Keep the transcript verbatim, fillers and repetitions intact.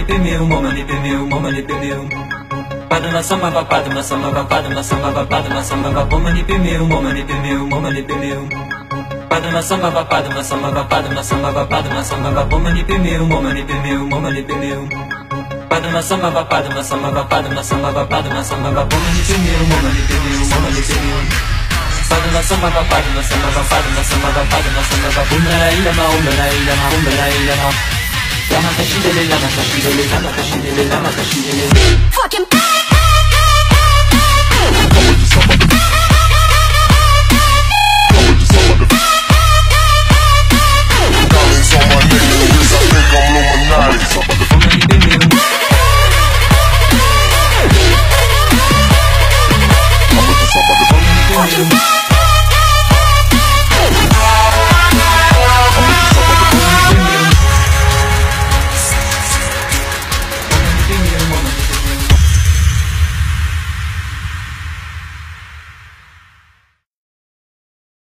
meu, momani meu, momani meu. Padma samava, padma samava, padma samava, padma samava, momani meu, momani meu, momani meu. Padma samava, padma samava, padma samava, padma samava, momani meu, momani meu, momani meu. Padma samava, padma samava, padma samava, padma samava, momani meu, momani meu, momani meu. Padma samava, padma samava, padma samava, padma samava, umra ilama, umra ilama, umra ilama. Lama kashindele, lama kashindele, lama kashindele, lama kashindele. Fucking